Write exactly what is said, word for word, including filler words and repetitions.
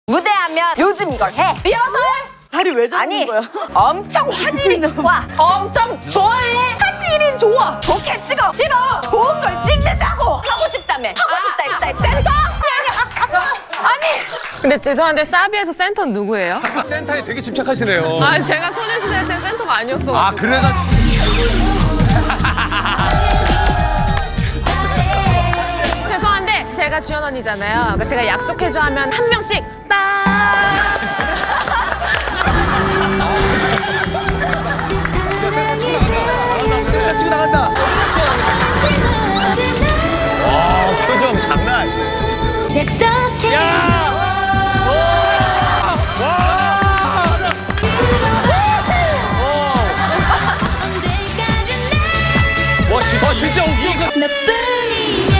무대하면 요즘 이걸 해. 리허설? 다리 왜 잡는 아니, 거야? 엄청 화질이 좋아. 엄청 좋아해. 화질이 좋아. 좋게 찍어. 싫어. 좋은 걸 찍는다고. 하고 싶다며. 하고 싶다 했다 했다. 센터? 아니. 근데 죄송한데 사비에서 센터는 누구예요? 센터에 되게 집착하시네요. 아 제가 소녀시대 할 땐 센터가 아니었어. 아, 그래가 죄송한데 제가 주연 언니잖아요. 그러니까 제가 약속해줘 하면 한 명씩 빠. 센터 치고 나간다. 여기가 주연 언니. 와, 표정 장난. 약속해. 와, 진짜, 와, 진짜 웃겨. 너뿐이